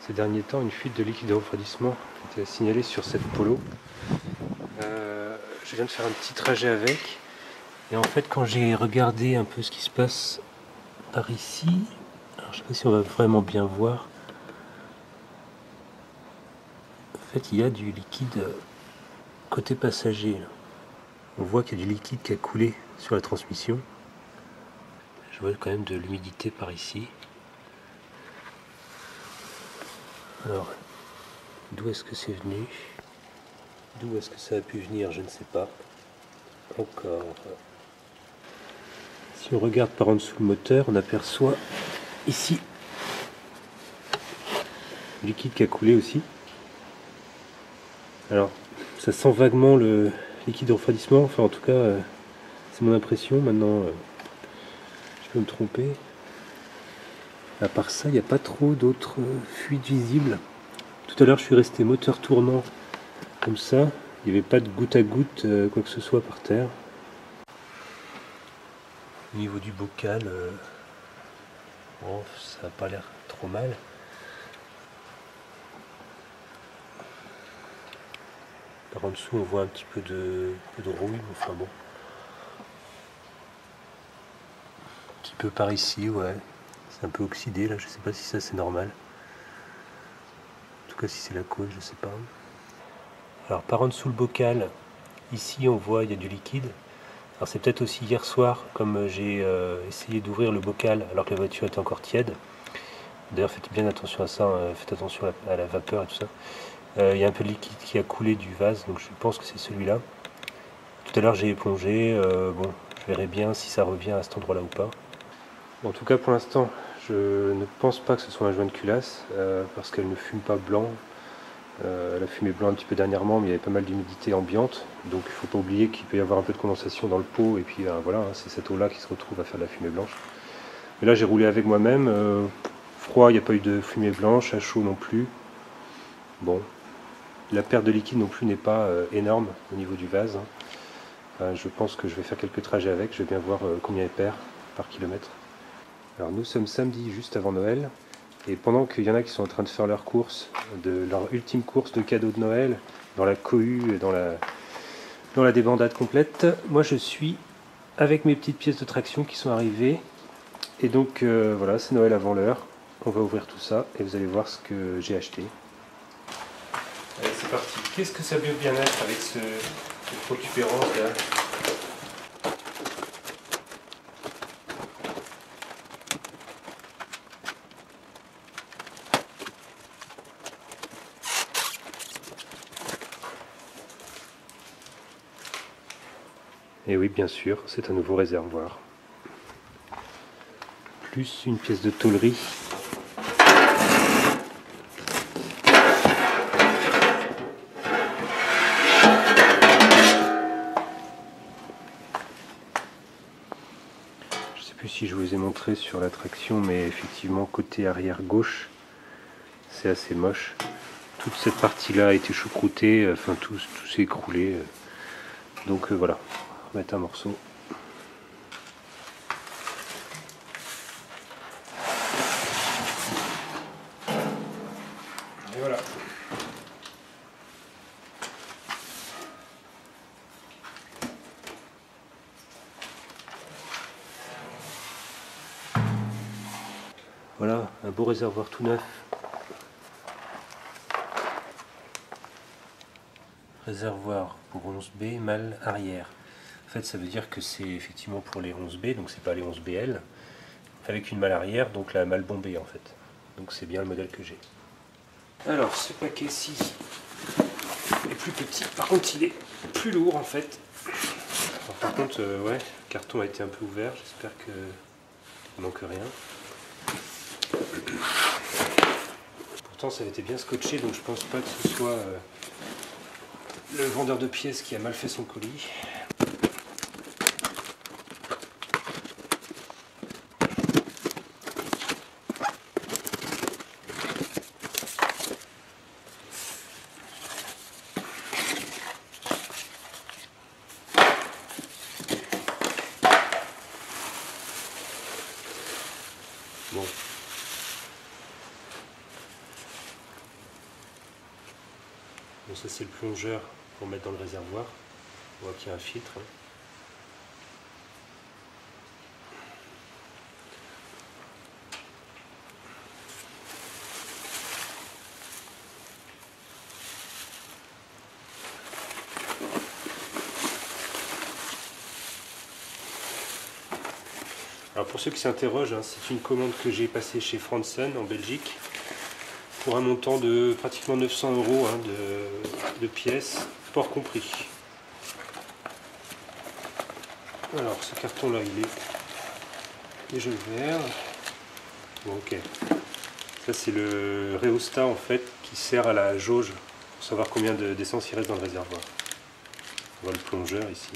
ces derniers temps, une fuite de liquide de refroidissement a été signalée sur cette Polo. Je viens de faire un petit trajet avec. Et en fait, quand j'ai regardé un peu ce qui se passe par ici, alors je sais pas si on va vraiment bien voir. En fait, il y a du liquide côté passager. Là. On voit qu'il y a du liquide qui a coulé sur la transmission. Je vois quand même de l'humidité par ici. Alors, d'où est-ce que c'est venu? D'où est-ce que ça a pu venir? Je ne sais pas. Encore. Si on regarde par en dessous le moteur, on aperçoit ici du liquide qui a coulé aussi. Alors, ça sent vaguement le liquide de refroidissement. Enfin, en tout cas, c'est mon impression. Maintenant, je peux me tromper. À part ça, il n'y a pas trop d'autres fuites visibles. Tout à l'heure, je suis resté moteur tournant comme ça. Il n'y avait pas de goutte à goutte, quoi que ce soit par terre. Au niveau du bocal, bon, ça n'a pas l'air trop mal. Par en dessous, on voit un petit peu de rouille, enfin bon. Un petit peu par ici, ouais. C'est un peu oxydé là, je sais pas si ça c'est normal. En tout cas, si c'est la cause, je sais pas. Alors, par en dessous le bocal, ici on voit il y a du liquide. Alors, c'est peut-être aussi hier soir, comme j'ai essayé d'ouvrir le bocal alors que la voiture était encore tiède. D'ailleurs, faites bien attention à ça, hein, faites attention à la vapeur et tout ça. Il y a un peu de liquide qui a coulé du vase, donc je pense que c'est celui-là. Tout à l'heure j'ai épongé, bon, je verrai bien si ça revient à cet endroit-là ou pas. Bon, en tout cas pour l'instant, je ne pense pas que ce soit un joint de culasse, parce qu'elle ne fume pas blanc. Elle a fumé blanc un petit peu dernièrement, mais il y avait pas mal d'humidité ambiante, donc il ne faut pas oublier qu'il peut y avoir un peu de condensation dans le pot, et puis voilà, hein, c'est cette eau-là qui se retrouve à faire de la fumée blanche. Mais là j'ai roulé avec moi-même, froid, il n'y a pas eu de fumée blanche, à chaud non plus. Bon, la perte de liquide non plus n'est pas énorme au niveau du vase. Je pense que je vais faire quelques trajets avec, je vais bien voir combien elle perd par kilomètre. Alors nous sommes samedi juste avant Noël, et pendant qu'il y en a qui sont en train de faire leur course, leur ultime course de cadeaux de Noël, dans la cohue, dans la débandade complète, moi je suis avec mes petites pièces de traction qui sont arrivées, et donc voilà, c'est Noël avant l'heure, on va ouvrir tout ça, et vous allez voir ce que j'ai acheté. Allez, c'est parti. Qu'est-ce que ça peut bien être avec cette protubérance là? Et oui, bien sûr, c'est un nouveau réservoir. Plus une pièce de tôlerie. Je ne sais plus si je vous ai montré sur la traction, mais effectivement, côté arrière gauche, c'est assez moche. Toute cette partie-là a été choucroutée, enfin tout s'est écroulé. Donc voilà, on va mettre un morceau. Et voilà. Voilà, un beau réservoir tout neuf. Réservoir pour 11B, mâle arrière. En fait, ça veut dire que c'est effectivement pour les 11B, donc c'est pas les 11BL, avec une malle arrière, donc la malle bombée en fait. Donc c'est bien le modèle que j'ai. Alors, ce paquet-ci est plus petit, par contre il est plus lourd en fait. Alors, par contre, ouais, le carton a été un peu ouvert, j'espère que il manque rien. Pourtant ça avait été bien scotché, donc je pense pas que ce soit le vendeur de pièces qui a mal fait son colis. Bon. Donc ça c'est le plongeur pour mettre dans le réservoir. On voit qu'il y a un filtre. Alors pour ceux qui s'interrogent, hein, c'est une commande que j'ai passée chez Franzen en Belgique pour un montant de pratiquement 900 € hein, de pièces, port compris. Alors ce carton là il est déjà ouvert. Bon, ok. Ça c'est le rhéostat en fait qui sert à la jauge pour savoir combien d'essence il reste dans le réservoir. On voit le plongeur ici.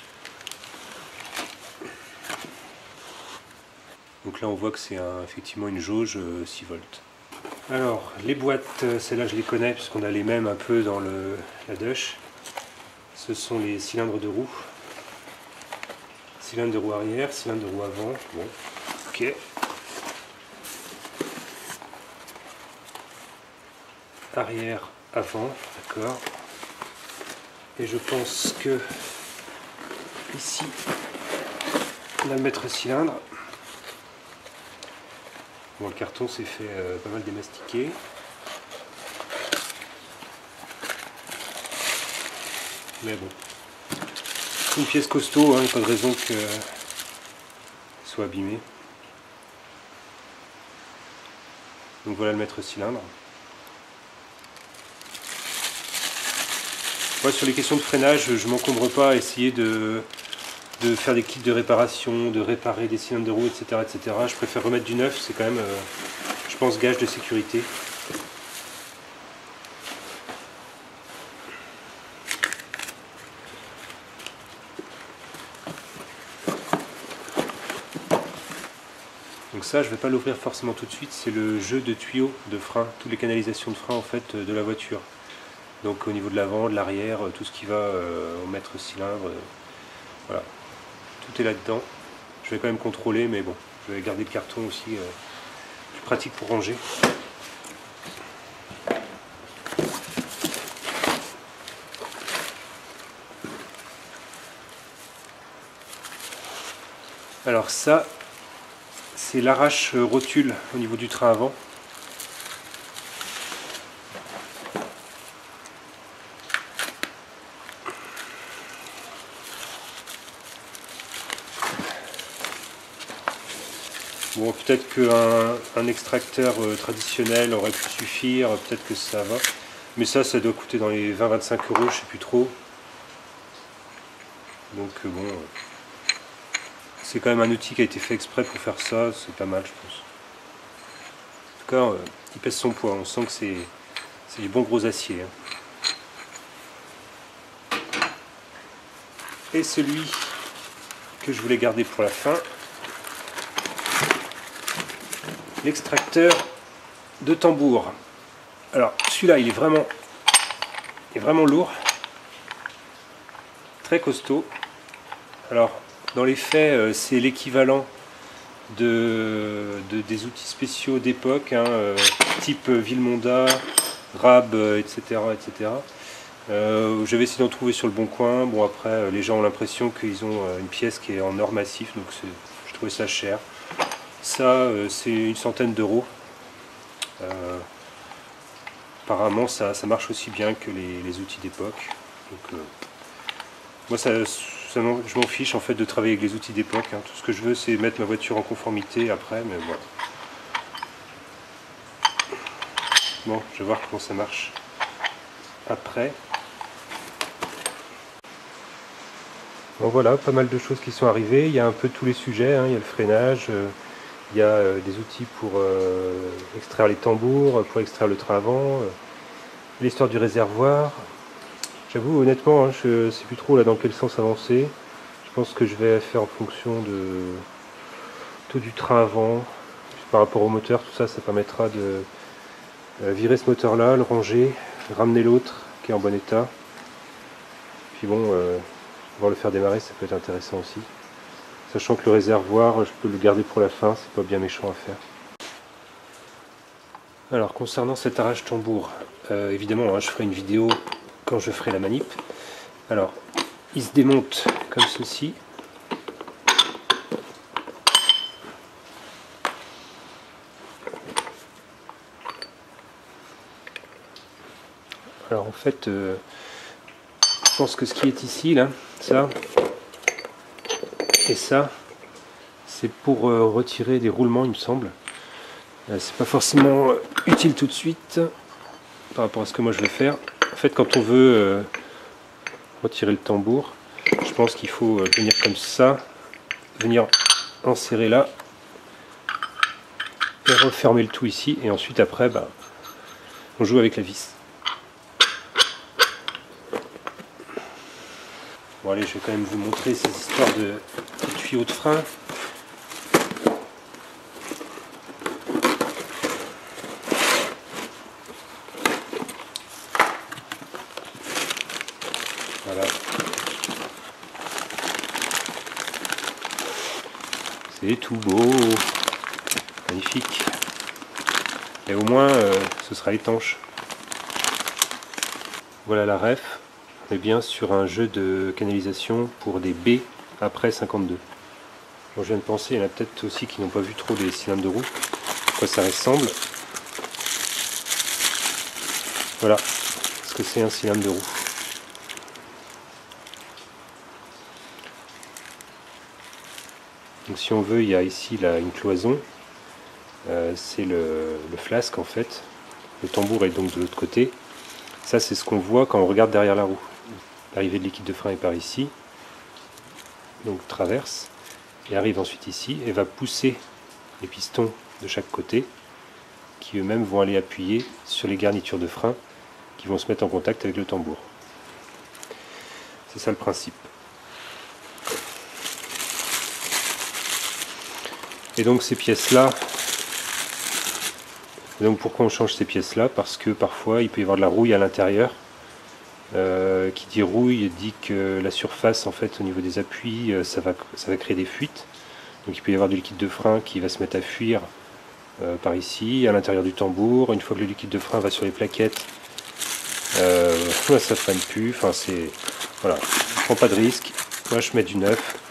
Donc là on voit que c'est effectivement une jauge 6 volts. Alors les boîtes, celles-là je les connais puisqu'on a les mêmes un peu dans la Dush. Ce sont les cylindres de roue. Cylindre de roue arrière, cylindre de roue avant. Bon, ok. Arrière, avant, d'accord. Et je pense que ici on a le maître cylindre. Bon, le carton s'est fait pas mal démastiquer. Mais bon, c'est une pièce costaud, il n'y a pas de raison qu'elle soit abîmée. Donc voilà le maître cylindre. Ouais, sur les questions de freinage, je ne m'encombre pas à essayer de faire des kits de réparation, de réparer des cylindres de roue, etc., etc. Je préfère remettre du neuf, c'est quand même, je pense, gage de sécurité. Donc ça, je ne vais pas l'ouvrir forcément tout de suite, c'est le jeu de tuyaux de frein, toutes les canalisations de frein en fait de la voiture. Donc au niveau de l'avant, de l'arrière, tout ce qui va au maître cylindre, voilà. Tout est là-dedans. Je vais quand même contrôler, mais bon, je vais garder le carton aussi plus pratique pour ranger. Alors ça, c'est l'arrache rotule au niveau du train avant. Bon, peut-être qu'un extracteur traditionnel aurait pu suffire, peut-être que ça va. Mais ça doit coûter dans les 20-25 €, je sais plus trop. Donc bon, c'est quand même un outil qui a été fait exprès pour faire ça, c'est pas mal je pense. En tout cas, il pèse son poids, on sent que c'est du bon gros acier. Et celui que je voulais garder pour la fin, l'extracteur de tambour. Alors celui-là il est vraiment lourd, très costaud. Alors dans les faits c'est l'équivalent des outils spéciaux d'époque, type Vilmonda, Rab, etc. etc. J'avais essayé d'en trouver sur le bon coin. Bon après les gens ont l'impression qu'ils ont une pièce qui est en or massif, donc je trouvais ça cher. Ça, c'est une centaine d'euros. Apparemment, ça marche aussi bien que les outils d'époque. Donc, moi, je m'en fiche en fait de travailler avec les outils d'époque. Tout ce que je veux, c'est mettre ma voiture en conformité après. Mais voilà. Bon, je vais voir comment ça marche après. Bon, voilà, pas mal de choses qui sont arrivées. Il y a un peu tous les sujets. Il y a le freinage. Il y a des outils pour extraire les tambours, pour extraire le train avant, l'histoire du réservoir. J'avoue, honnêtement, je ne sais plus trop là dans quel sens avancer. Je pense que je vais faire en fonction du train avant. Par rapport au moteur, tout ça, ça permettra de virer ce moteur-là, le ranger, ramener l'autre qui est en bon état. Puis bon, pouvoir le faire démarrer, ça peut être intéressant aussi. Sachant que le réservoir, je peux le garder pour la fin, c'est pas bien méchant à faire. Alors concernant cet arrache tambour, évidemment je ferai une vidéo quand je ferai la manip. Alors, il se démonte comme ceci. Alors en fait, je pense que ce qui est ici, là, ça et ça, c'est pour retirer des roulements, il me semble. C'est pas forcément utile tout de suite par rapport à ce que moi je vais faire. En fait, quand on veut retirer le tambour, je pense qu'il faut venir comme ça, venir enserrer là et refermer le tout ici, et ensuite après on joue avec la vis. Bon allez, je vais quand même vous montrer ces histoires de tuyaux de frein. Voilà. C'est tout beau. Magnifique. Et au moins, ce sera étanche. Voilà la ref. On est bien sur un jeu de canalisation pour des baies après 52. Bon, je viens de penser, il y en a peut-être aussi qui n'ont pas vu trop les cylindres de roue. À quoi ça ressemble. Voilà ce que c'est un cylindre de roue. Donc si on veut, il y a ici là, une cloison. C'est le flasque en fait. Le tambour est donc de l'autre côté. Ça c'est ce qu'on voit quand on regarde derrière la roue. L'arrivée de liquide de frein est par ici. Donc traverse. Et arrive ensuite ici et va pousser les pistons de chaque côté qui eux-mêmes vont aller appuyer sur les garnitures de frein qui vont se mettre en contact avec le tambour. C'est ça le principe. Et donc ces pièces-là, donc pourquoi on change ces pièces-là? Parce que parfois il peut y avoir de la rouille à l'intérieur. Qui dit rouille dit que la surface en fait au niveau des appuis ça va créer des fuites. Donc il peut y avoir du liquide de frein qui va se mettre à fuir par ici, à l'intérieur du tambour. Une fois que le liquide de frein va sur les plaquettes, ça freine plus. Enfin c'est voilà, je prends pas de risque. Moi je mets du neuf.